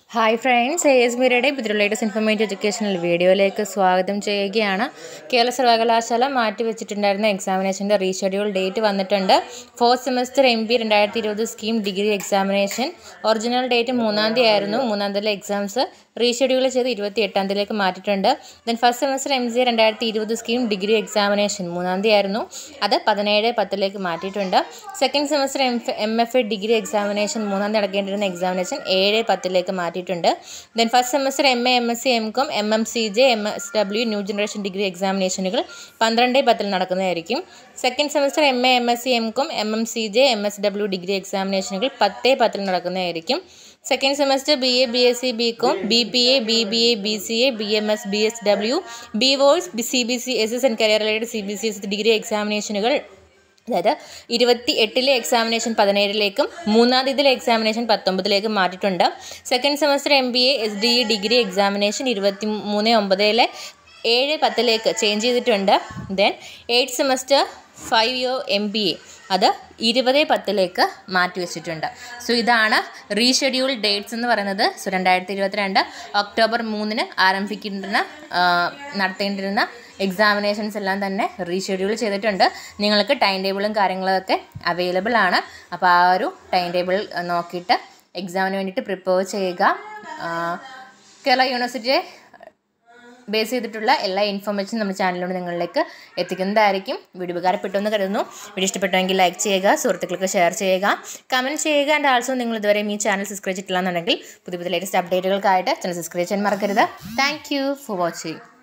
Hi friends, ASMRയുടെ latest informative educational വീഡിയോയിലേക്ക് സ്വാഗതം ചെയ്യുകയാണ്. കേരള സർവകലാശാല മാറ്റിവെച്ചിട്ടുണ്ടായിരുന്ന എക്സാമിനേഷന്റെ റീഷെഡ്യൂൾ ഡേറ്റ് വന്നിട്ടുണ്ട്. 4th semester MBA 2020 scheme degree examination original date 3-ാം തീയതി ആയിരുന്നു. 3-ാം തീയതിയിലെ എക്സാംസ് റീഷെഡ്യൂൾ ചെയ്ത് 28-ാം തീയതിയിലേക്ക് മാറ്റിയിട്ടുണ്ട്. Then first semester MCA 2020 scheme degree examination 3-ാം തീയതി ആയിരുന്നു. അത് 17-10 മാറ്റിയിട്ടുണ്ട്. Second semester MFA degree examination 3-ാം തീയതി നടക്കേണ്ടിരുന്ന എക്സാമിനേഷൻ 7-10 മാറ്റിയിട്ടുണ്ട്. Then first semester MA MSc MCOM MMCJ MSW new generation degree എക്സാമിനേഷനുകൾ 12-10 നടക്കുന്നതായിരിക്കും. Second semester MA MSc MCOM MMCJ MSW degree എക്സാമിനേഷനുകൾ 10-10 നടക്കുന്നതായിരിക്കും. Second semester BA BSc BCom BPA BBA BCA BMS BSW BVOS CBC SS and career related CBCS degree എക്സാമിനേഷനുകൾ അതായത് 28-ലെ examination 17-ലേക്കും 3-ാം തീയതിയിലെ എക്സാമിനേഷൻ 19-ലേക്കും മാറ്റിയിട്ടുണ്ട്. Second semester MBA SDE degree examination 23/9-ലെ 7-10 ചേഞ്ച് ചെയ്തിട്ടുണ്ട്. Then 8th semester 5 year MBA അത് 20-10 മാറ്റി വെച്ചിട്ടുണ്ട്. സോ ഇതാണ് റീഷെഡ്യൂൾ ഡേറ്റ്സ് എന്ന് പറയുന്നത്. സോ 2022 ഒക്ടോബർ 3-ന് നടത്തേണ്ടിരുന്ന എക്സാമിനേഷൻസ് എല്ലാം തന്നെ റീഷെഡ്യൂൾ ചെയ്തിട്ടുണ്ട്. നിങ്ങൾക്ക് ടൈം ടേബിളും കാര്യങ്ങളൊക്കെ അവൈലബിൾ ആണ്. അപ്പോൾ ആ ഒരു ടൈം ടേബിൾ നോക്കിയിട്ട് എക്സാമിന് വേണ്ടിയിട്ട് പ്രിപ്പയർ ചെയ്യുക. കേരള യൂണിവേഴ്സിറ്റിയെ ബേസ് ചെയ്തിട്ടുള്ള എല്ലാ ഇൻഫർമേഷനും നമ്മുടെ ചാനലിലൂടെ നിങ്ങളിലേക്ക് എത്തിക്കുന്നതായിരിക്കും. വീഡിയോ ഉപകാരപ്പെട്ടെന്ന് കരുതുന്നു. വീഡിയോ ഇഷ്ടപ്പെട്ടുവെങ്കിൽ ലൈക്ക് ചെയ്യുക, സുഹൃത്തുക്കൾക്ക് ഷെയർ ചെയ്യുക, കമൻറ്റ് ചെയ്യുക. ആൻഡ് ആൾസോ നിങ്ങൾ ഇതുവരെയും ഈ ചാനൽ സബ്സ്ക്രൈബ് ചെയ്തിട്ടില്ല എന്നുണ്ടെങ്കിൽ പുതിയ ലേറ്റസ്റ്റ് അപ്ഡേറ്റുകൾക്കായിട്ട് ചാനൽ സബ്സ്ക്രൈബ് ചെയ്യാൻ മറക്കരുത്. Thank you for watching.